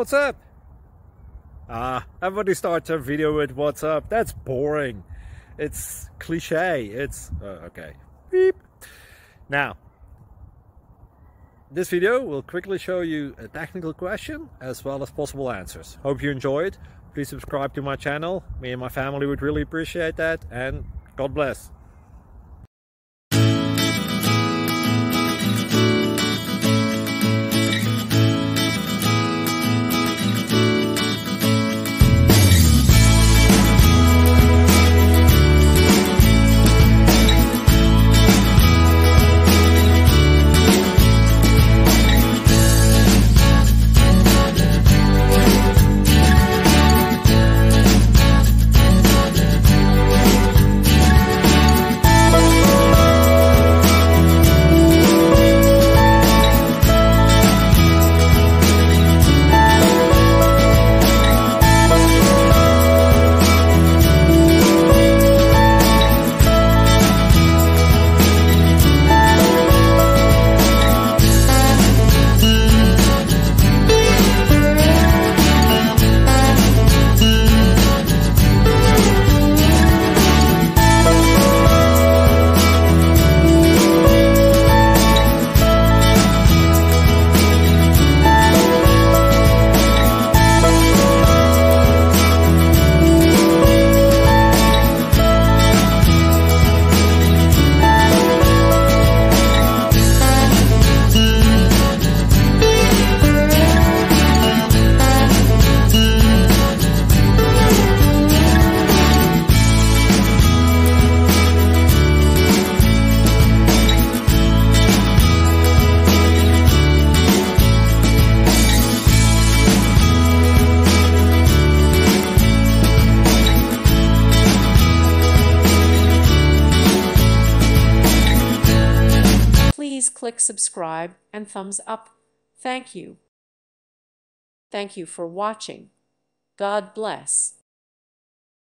what's up? Everybody starts a video with what's up. That's boring. It's cliche. It's okay. Beep. Now, this video will quickly show you a technical question as well as possible answers. Hope you enjoyed. Please subscribe to my channel. Me and my family would really appreciate that, and God bless. Please click subscribe and thumbs up. Thank you. Thank you for watching. God bless.